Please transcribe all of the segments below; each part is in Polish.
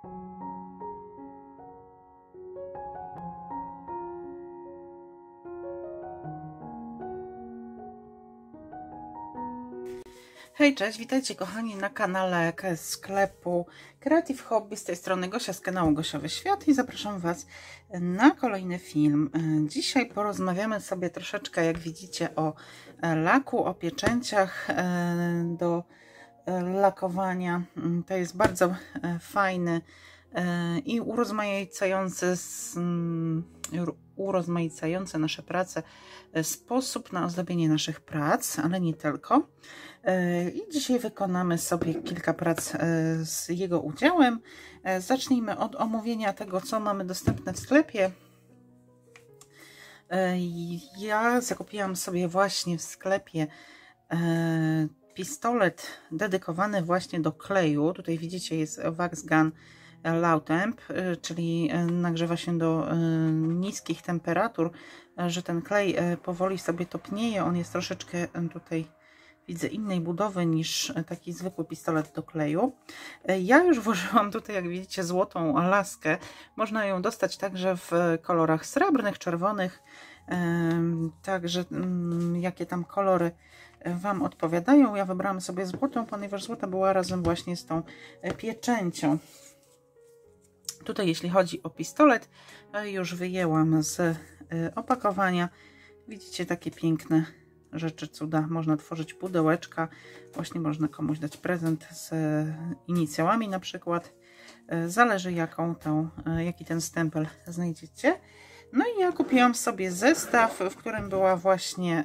Hej, cześć, witajcie kochani na kanale sklepu Creative Hobby. Z tej strony Gosia z kanału Gosiowy Świat i zapraszam Was na kolejny film. Dzisiaj porozmawiamy sobie troszeczkę, jak widzicie, o laku, o pieczęciach do lakowania. To jest bardzo fajny i urozmaicający nasze prace sposób na ozdobienie naszych prac, ale nie tylko. I dzisiaj wykonamy sobie kilka prac z jego udziałem. Zacznijmy od omówienia tego, co mamy dostępne w sklepie. Ja zakupiłam sobie właśnie w sklepie pistolet dedykowany właśnie do kleju. Tutaj widzicie, jest Wax Gun Low Temp, czyli nagrzewa się do niskich temperatur, że ten klej powoli sobie topnieje. On jest troszeczkę tutaj, widzę, innej budowy niż taki zwykły pistolet do kleju. Ja już włożyłam tutaj, jak widzicie, złotą laskę. Można ją dostać także w kolorach srebrnych, czerwonych. Także jakie tam kolory Wam odpowiadają. Ja wybrałam sobie złotą, ponieważ złota była razem właśnie z tą pieczęcią. Tutaj jeśli chodzi o pistolet, już wyjęłam z opakowania. Widzicie, takie piękne rzeczy, cuda. Można tworzyć pudełeczka. Właśnie można komuś dać prezent z inicjałami na przykład. Zależy jaki ten stempel znajdziecie. No i ja kupiłam sobie zestaw, w którym była właśnie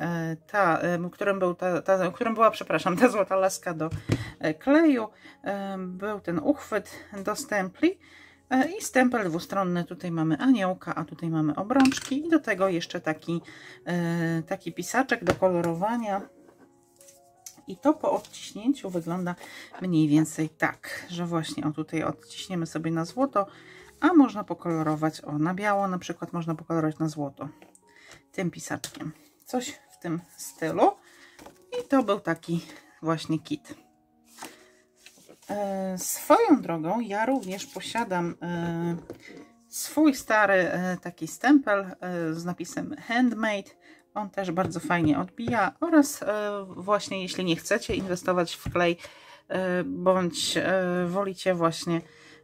w którym była, przepraszam, ta złota laska do kleju. Był ten uchwyt do stempli i stempel dwustronny. Tutaj mamy aniołka, a tutaj mamy obrączki i do tego jeszcze taki pisaczek do kolorowania. I to po odciśnięciu wygląda mniej więcej tak, że właśnie tutaj odciśniemy sobie na złoto, a można pokolorować na biało, na przykład można pokolorować na złoto tym pisaczkiem. Coś w tym stylu. I to był taki właśnie kit. Swoją drogą ja również posiadam swój stary taki stempel z napisem Handmade. On też bardzo fajnie odbija oraz właśnie jeśli nie chcecie inwestować w klej, bądź wolicie właśnie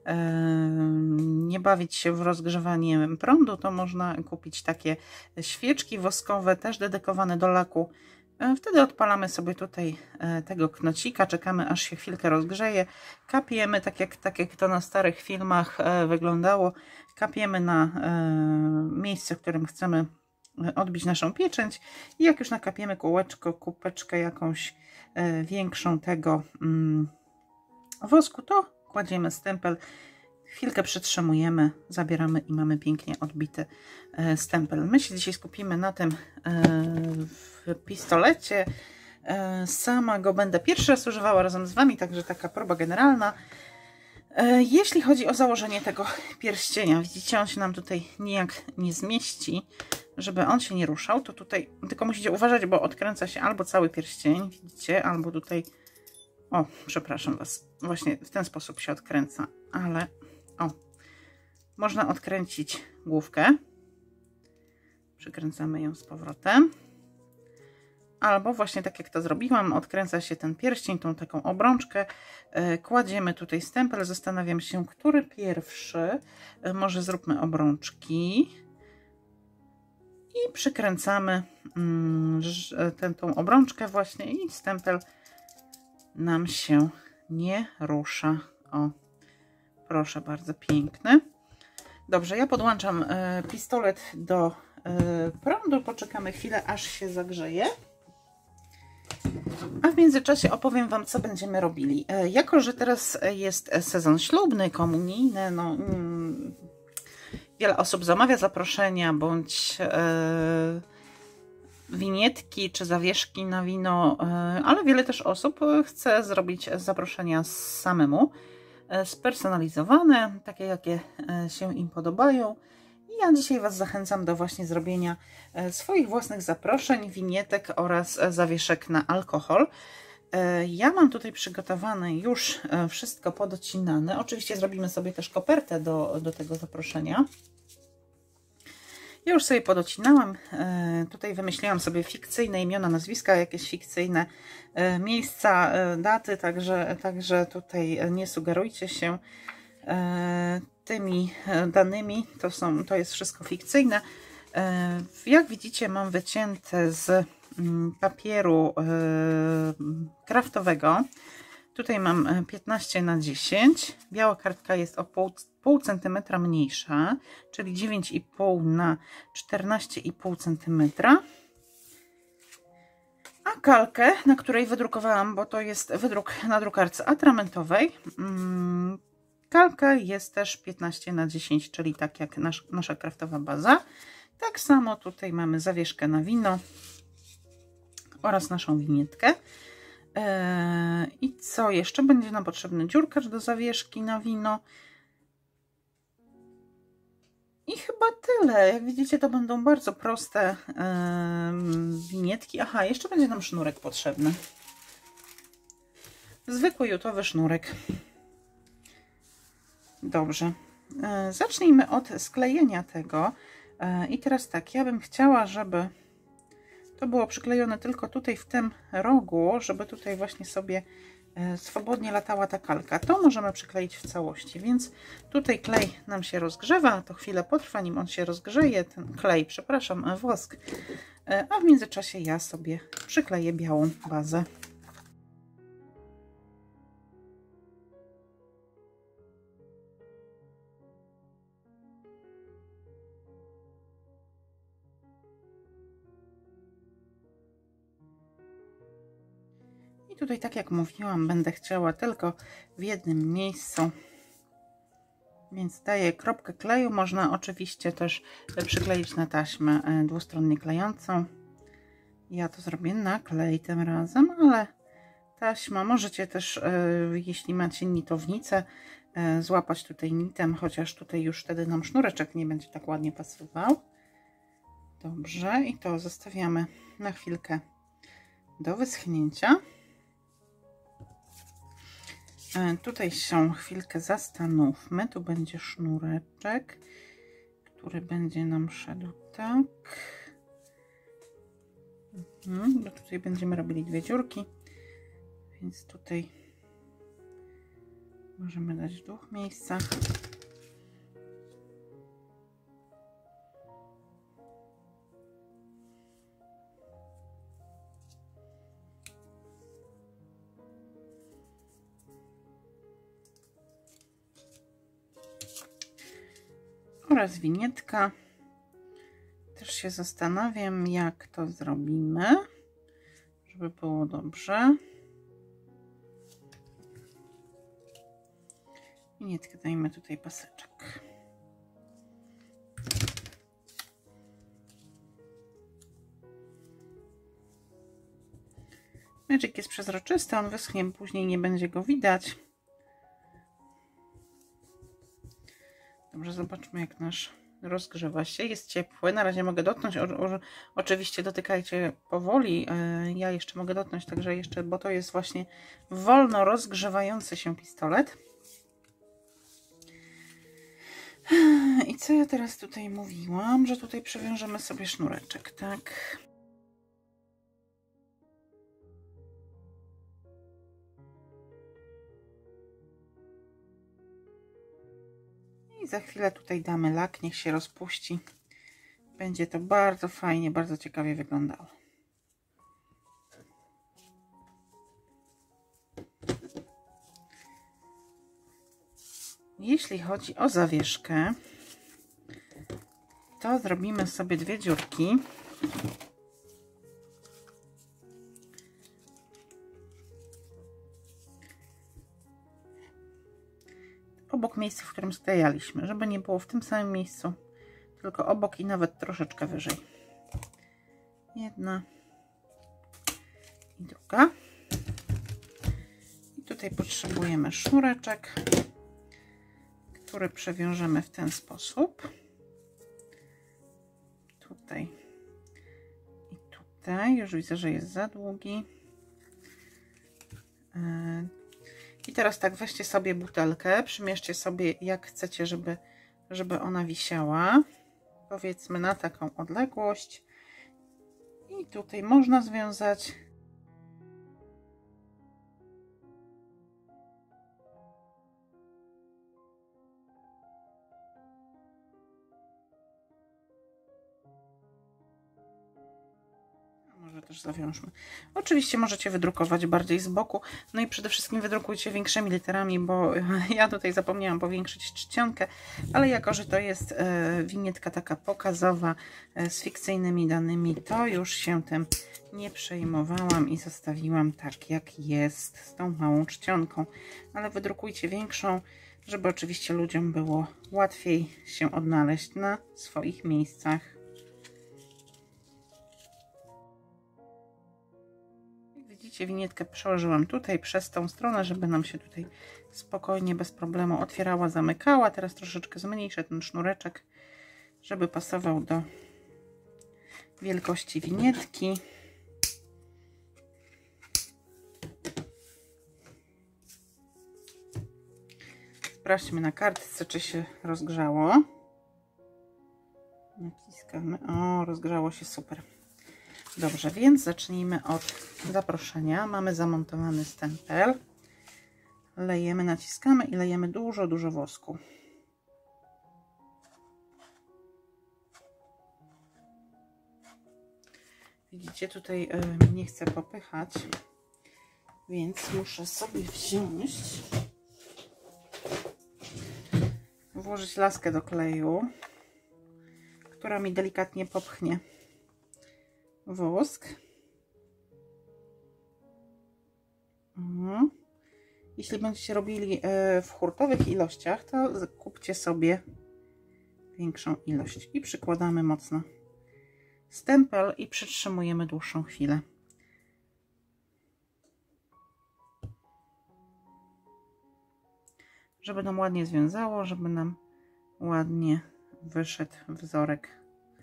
nie bawić się w rozgrzewanie prądu, to można kupić takie świeczki woskowe, też dedykowane do laku. Wtedy odpalamy sobie tutaj tego knocika, czekamy aż się chwilkę rozgrzeje, kapiemy, tak jak to na starych filmach wyglądało, kapiemy na miejsce, w którym chcemy odbić naszą pieczęć i jak już nakapiemy kółeczko, kupeczkę jakąś większą tego wosku, to kładziemy stempel, chwilkę przytrzymujemy, zabieramy i mamy pięknie odbity stempel. My się dzisiaj skupimy na tym pistolecie. Sama go będę pierwszy raz używała razem z Wami, także taka próba generalna. Jeśli chodzi o założenie tego pierścienia, widzicie, on się nam tutaj nijak nie zmieści. Żeby on się nie ruszał, to tutaj tylko musicie uważać, bo odkręca się albo cały pierścień, widzicie, albo tutaj, o, przepraszam Was, właśnie w ten sposób się odkręca, ale o, można odkręcić główkę, przykręcamy ją z powrotem, albo właśnie tak jak to zrobiłam, odkręca się ten pierścień, tą taką obrączkę, kładziemy tutaj stempel, zastanawiam się, który pierwszy, może zróbmy obrączki i przykręcamy tą obrączkę właśnie i stempel nam się nie rusza. O, proszę bardzo, piękny. Dobrze, ja podłączam pistolet do prądu, poczekamy chwilę, aż się zagrzeje. A w międzyczasie opowiem Wam, co będziemy robili. Jako że teraz jest sezon ślubny, komunijny, no, wiele osób zamawia zaproszenia bądź winietki czy zawieszki na wino, ale wiele też osób chce zrobić zaproszenia samemu, spersonalizowane, takie jakie się im podobają. I ja dzisiaj Was zachęcam do właśnie zrobienia swoich własnych zaproszeń, winietek oraz zawieszek na alkohol. Ja mam tutaj przygotowane już wszystko podocinane. Oczywiście zrobimy sobie też kopertę do tego zaproszenia. Ja już sobie podocinałam. Tutaj wymyśliłam sobie fikcyjne imiona, nazwiska, jakieś fikcyjne miejsca, daty, także tutaj nie sugerujcie się tymi danymi. To jest wszystko fikcyjne. Jak widzicie, mam wycięte z papieru kraftowego. Tutaj mam 15 na 10. Biała kartka jest o pół centymetra mniejsza, czyli 9,5 na 14,5 centymetra. A kalkę, na której wydrukowałam, bo to jest wydruk na drukarce atramentowej, kalka jest też 15 na 10, czyli tak jak nasza kraftowa baza. Tak samo tutaj mamy zawieszkę na wino oraz naszą winietkę. I co jeszcze? Będzie nam potrzebny dziurkacz do zawieszki na wino. I chyba tyle. Jak widzicie, to będą bardzo proste winietki. Aha, jeszcze będzie nam sznurek potrzebny. Zwykły jutowy sznurek. Dobrze. Zacznijmy od sklejenia tego. I teraz tak, ja bym chciała, żeby to było przyklejone tylko tutaj w tym rogu, żeby tutaj właśnie sobie swobodnie latała ta kalka. To możemy przykleić w całości, więc tutaj klej nam się rozgrzewa, to chwilę potrwa, nim on się rozgrzeje, ten klej, przepraszam, wosk, a w międzyczasie ja sobie przykleję białą bazę. Tutaj, tak jak mówiłam, będę chciała tylko w jednym miejscu, więc daję kropkę kleju. Można oczywiście też przykleić na taśmę dwustronnie klejącą. Ja to zrobię na klej tym razem, ale taśma możecie też, jeśli macie nitownicę, złapać tutaj nitem, chociaż tutaj już wtedy nam sznureczek nie będzie tak ładnie pasował. Dobrze, i to zostawiamy na chwilkę do wyschnięcia. Tutaj się chwilkę zastanówmy. Tu będzie sznureczek, który będzie nam szedł tak. Bo tutaj będziemy robili dwie dziurki, więc tutaj możemy dać w dwóch miejscach. Oraz winietka. Też się zastanawiam, jak to zrobimy, żeby było dobrze. Winietkę dajmy tutaj paseczek. Magic jest przezroczysty, on wyschnie, później nie będzie go widać. Dobrze, zobaczmy, jak nasz rozgrzewa się. Jest ciepły. Na razie mogę dotknąć. Oczywiście dotykajcie powoli. Ja jeszcze mogę dotknąć, także jeszcze, bo to jest właśnie wolno rozgrzewający się pistolet. I co ja teraz tutaj mówiłam? Że tutaj przewiążemy sobie sznureczek, tak? I za chwilę tutaj damy lak, niech się rozpuści. Będzie to bardzo fajnie, bardzo ciekawie wyglądało. Jeśli chodzi o zawieszkę, to zrobimy sobie dwie dziurki. Obok miejsca, w którym sklejaliśmy, żeby nie było w tym samym miejscu, tylko obok i nawet troszeczkę wyżej. Jedna i druga. I tutaj potrzebujemy sznureczek, który przewiążemy w ten sposób. Tutaj i tutaj. Już widzę, że jest za długi. I teraz tak, weźcie sobie butelkę, przymierzcie sobie jak chcecie, żeby ona wisiała. Powiedzmy na taką odległość. I tutaj można związać. Może też zawiążmy. Oczywiście możecie wydrukować bardziej z boku. No i przede wszystkim wydrukujcie większymi literami, bo ja tutaj zapomniałam powiększyć czcionkę, ale jako, że to jest winietka taka pokazowa z fikcyjnymi danymi, to już się tym nie przejmowałam i zostawiłam tak jak jest z tą małą czcionką. Ale wydrukujcie większą, żeby oczywiście ludziom było łatwiej się odnaleźć na swoich miejscach. Widzicie, winietkę przełożyłam tutaj przez tą stronę, żeby nam się tutaj spokojnie, bez problemu otwierała, zamykała. Teraz troszeczkę zmniejszę ten sznureczek, żeby pasował do wielkości winietki. Sprawdźmy na kartce, czy się rozgrzało. Naciskamy. O, rozgrzało się, super. Dobrze, więc zacznijmy od zaproszenia. Mamy zamontowany stempel. Lejemy, naciskamy i lejemy dużo, dużo wosku. Widzicie, tutaj nie chcę popychać, więc muszę sobie wziąć, włożyć laskę do kleju, która mi delikatnie popchnie wosk. Jeśli będziecie robili w hurtowych ilościach, to kupcie sobie większą ilość i przykładamy mocno stempel i przytrzymujemy dłuższą chwilę. Żeby nam ładnie związało, żeby nam ładnie wyszedł wzorek.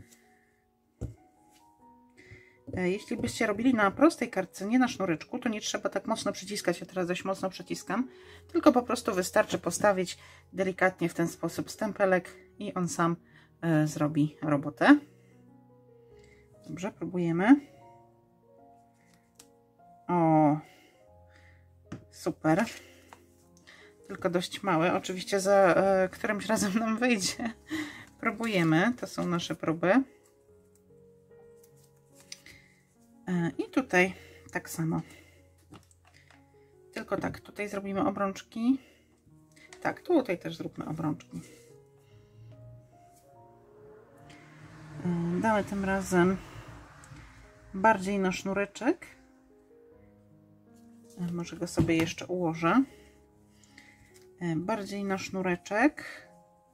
Jeśli byście robili na prostej kartce, nie na sznureczku, to nie trzeba tak mocno przyciskać. Ja teraz dość mocno przyciskam, tylko po prostu wystarczy postawić delikatnie w ten sposób stempelek i on sam zrobi robotę. Dobrze, próbujemy. O, super. Tylko dość małe. Oczywiście za którymś razem nam wyjdzie. Próbujemy. To są nasze próby. I tutaj tak samo. Tylko tak, tutaj zrobimy obrączki. Tak, tutaj też zróbmy obrączki. Damy tym razem bardziej na sznureczek. Może go sobie jeszcze ułożę. Bardziej na sznureczek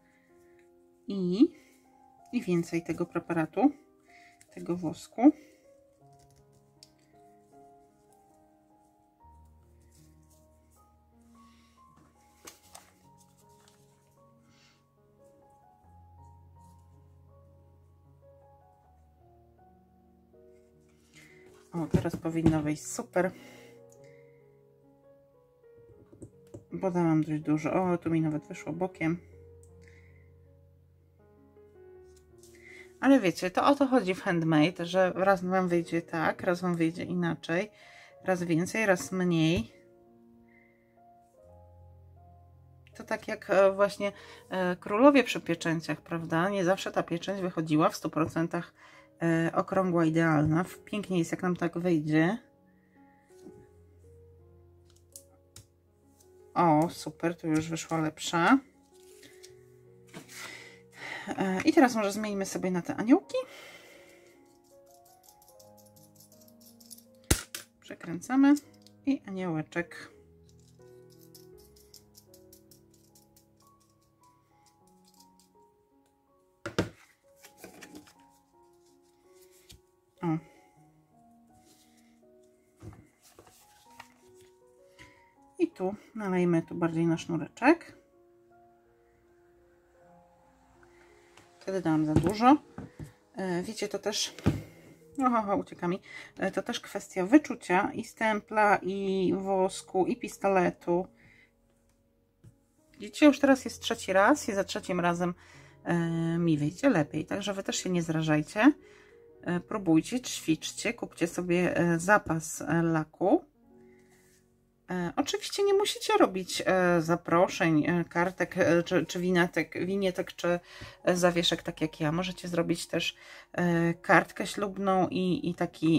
i więcej tego preparatu, tego wosku. O, teraz powinno wyjść super. Bo dałam dość dużo. O, tu mi nawet wyszło bokiem. Ale wiecie, to o to chodzi w handmade, że raz wam wyjdzie tak, raz wam wyjdzie inaczej, raz więcej, raz mniej. To tak jak właśnie królowie przy pieczęciach, prawda? Nie zawsze ta pieczęć wychodziła w 100% okrągła, idealna. Pięknie jest, jak nam tak wyjdzie. O, super, tu już wyszła lepsza. I teraz może zmienimy sobie na te aniołki. Przekręcamy i aniołeczek. O. I tu nalejmy tu bardziej na sznureczek. Wtedy dałam za dużo. Wiecie, to też Oho, ucieka mi. To też kwestia wyczucia i stempla, i wosku, i pistoletu. Widzicie, już teraz jest trzeci raz i za trzecim razem mi wyjdzie lepiej. Także wy też się nie zrażajcie. Próbujcie, ćwiczcie, kupcie sobie zapas laku. Oczywiście nie musicie robić zaproszeń, kartek, czy winietek, czy zawieszek, tak jak ja. Możecie zrobić też kartkę ślubną i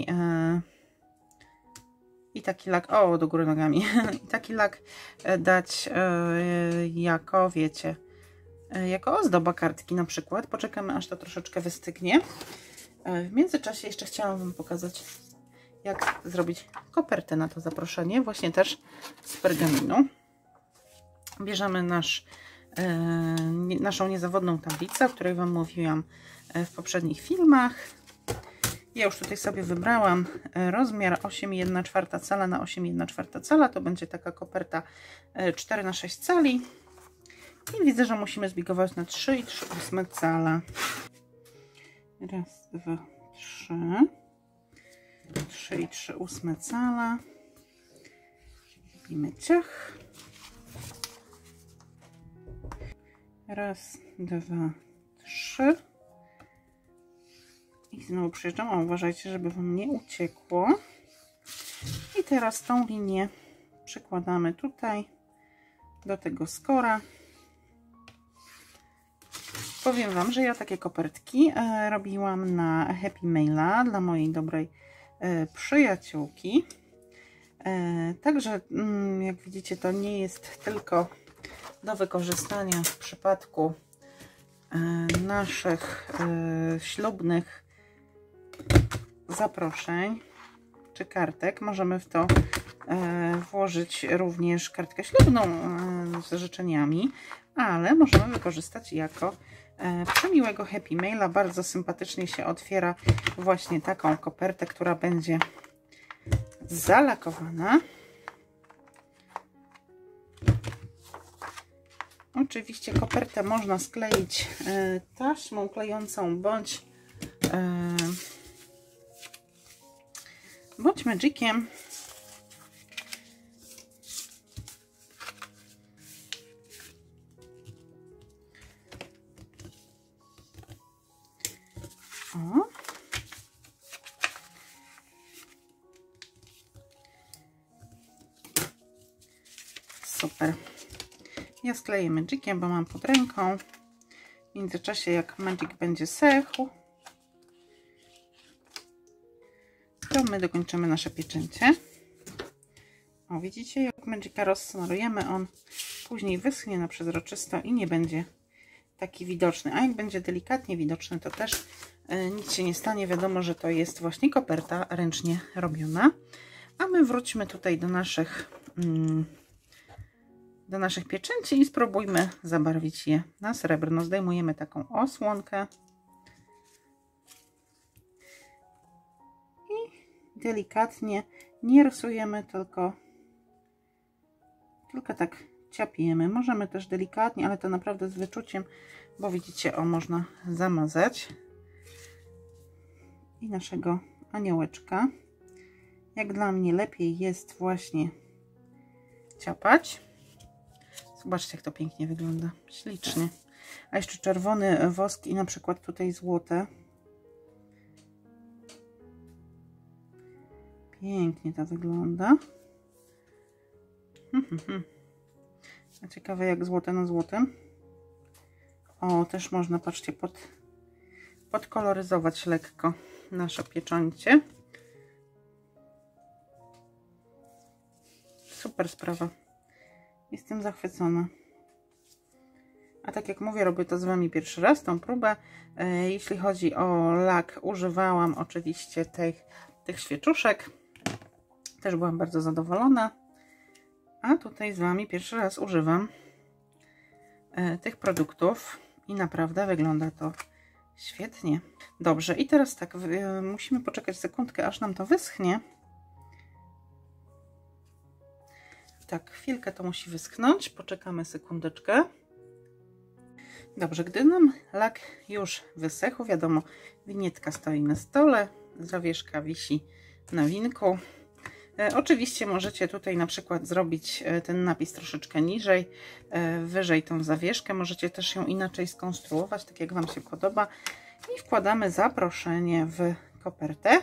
taki lak, o, do góry nogami, i taki lak dać jako, wiecie, jako ozdoba kartki na przykład. Poczekamy, aż to troszeczkę wystygnie. W międzyczasie jeszcze chciałam wam pokazać, jak zrobić kopertę na to zaproszenie, właśnie też z pergaminu. Bierzemy naszą niezawodną tablicę, o której wam mówiłam w poprzednich filmach. Ja już tutaj sobie wybrałam rozmiar 8,1/4 cala na 8,1/4 cala. To będzie taka koperta 4 na 6 cali. I widzę, że musimy zbigować na 3,3 cala. Raz, dwa, trzy. 3,3 cala. Robimy ciach. Raz, dwa, trzy. I znowu przyjeżdżam. O, uważajcie, żeby wam nie uciekło. I teraz tą linię przykładamy tutaj do tego skora. Powiem wam, że ja takie kopertki robiłam na Happy Maila dla mojej dobrej przyjaciółki. Także jak widzicie, to nie jest tylko do wykorzystania w przypadku naszych ślubnych zaproszeń czy kartek. Możemy w to włożyć również kartkę ślubną z życzeniami, ale możemy wykorzystać jako przemiłego Happy Maila. Bardzo sympatycznie się otwiera właśnie taką kopertę, która będzie zalakowana. Oczywiście kopertę można skleić taśmą klejącą bądź magiciem. O. Super. Ja skleję magiciem, bo mam pod ręką. W międzyczasie, jak magic będzie sechł, to my dokończymy nasze pieczęcie. O, widzicie, jak magica rozsmarujemy, on później wyschnie na przezroczysto i nie będzie taki widoczny. A jak będzie delikatnie widoczny, to też nic się nie stanie. Wiadomo, że to jest właśnie koperta ręcznie robiona. A my wróćmy tutaj do naszych pieczęci i spróbujmy zabarwić je na srebrno. Zdejmujemy taką osłonkę i delikatnie, nie rysujemy, tylko tak ciapiemy. Możemy też delikatnie, ale to naprawdę z wyczuciem, bo widzicie, o, można zamazać. I naszego aniołeczka. Jak dla mnie lepiej jest właśnie ciapać. Zobaczcie, jak to pięknie wygląda. Ślicznie. A jeszcze czerwony wosk i na przykład tutaj złote. Pięknie to wygląda. A ciekawe, jak złote na złotym. O, też można, patrzcie, podkoloryzować lekko nasze pieczęcie. Super sprawa. Jestem zachwycona. A tak jak mówię, robię to z wami pierwszy raz, tą próbę. Jeśli chodzi o lak, używałam oczywiście tych świeczuszek. Też byłam bardzo zadowolona. A tutaj z wami pierwszy raz używam tych produktów i naprawdę wygląda to świetnie. Dobrze, i teraz tak, musimy poczekać sekundkę, aż nam to wyschnie. Tak, chwilkę to musi wyschnąć. Poczekamy sekundeczkę. Dobrze, gdy nam lak już wysechł, wiadomo, winietka stoi na stole. zawieszka wisi na winku. Oczywiście możecie tutaj na przykład zrobić ten napis troszeczkę niżej, wyżej tą zawieszkę. Możecie też ją inaczej skonstruować, tak jak Wam się podoba. I wkładamy zaproszenie w kopertę.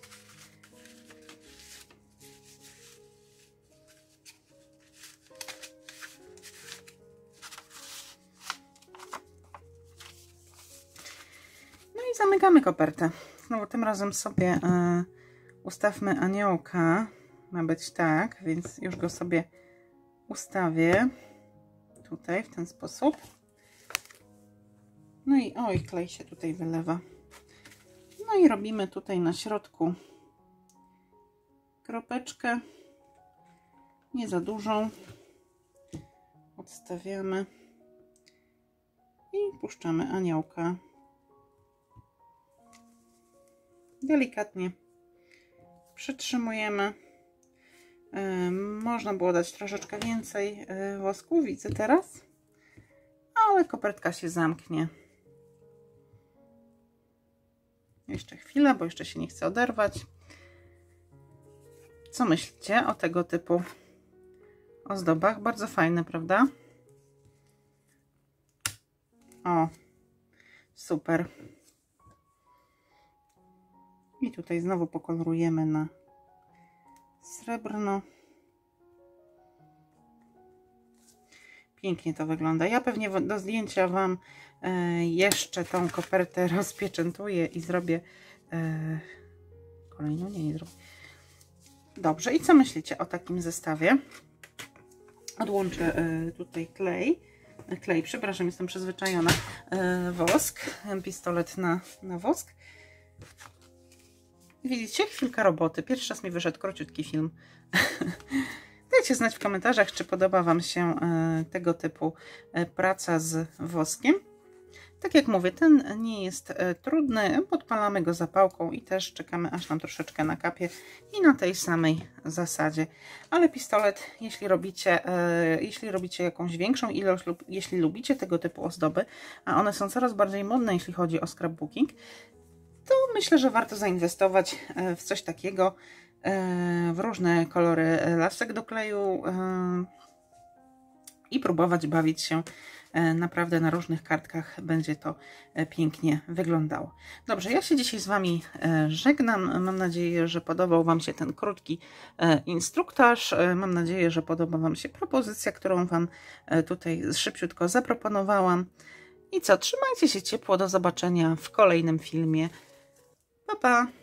No i zamykamy kopertę. No, tym razem sobie ustawmy aniołka. Ma być tak, więc już go sobie ustawię tutaj w ten sposób. No i oj, klej się tutaj wylewa. No i robimy tutaj na środku kropeczkę, nie za dużą. Odstawiamy i puszczamy aniołka. Delikatnie przytrzymujemy. Można było dać troszeczkę więcej wosku, widzę teraz, ale kopertka się zamknie. Jeszcze chwilę, bo jeszcze się nie chce oderwać. Co myślicie o tego typu ozdobach? Bardzo fajne, prawda? O, super. I tutaj znowu pokolorujemy na srebrno. Pięknie to wygląda. Ja pewnie do zdjęcia Wam jeszcze tą kopertę rozpieczętuję i zrobię kolejną. Nie zrobię. Dobrze. I co myślicie o takim zestawie? Odłączę tutaj klej, przepraszam, jestem przyzwyczajona, wosk, pistolet na wosk. Widzicie? Chwilka roboty. Pierwszy raz mi wyszedł króciutki film. Dajcie znać w komentarzach, czy podoba Wam się tego typu praca z woskiem. Tak jak mówię, ten nie jest trudny. Podpalamy go zapałką i też czekamy, aż nam troszeczkę nakapie i na tej samej zasadzie. Ale pistolet, jeśli robicie jakąś większą ilość lub jeśli lubicie tego typu ozdoby, a one są coraz bardziej modne, jeśli chodzi o scrapbooking, to myślę, że warto zainwestować w coś takiego, w różne kolory lasek do kleju i próbować bawić się. Naprawdę na różnych kartkach będzie to pięknie wyglądało. Dobrze, ja się dzisiaj z Wami żegnam. Mam nadzieję, że podobał Wam się ten krótki instruktaż. Mam nadzieję, że podoba Wam się propozycja, którą Wam tutaj szybciutko zaproponowałam. I co, trzymajcie się ciepło, do zobaczenia w kolejnym filmie. Pa, pa!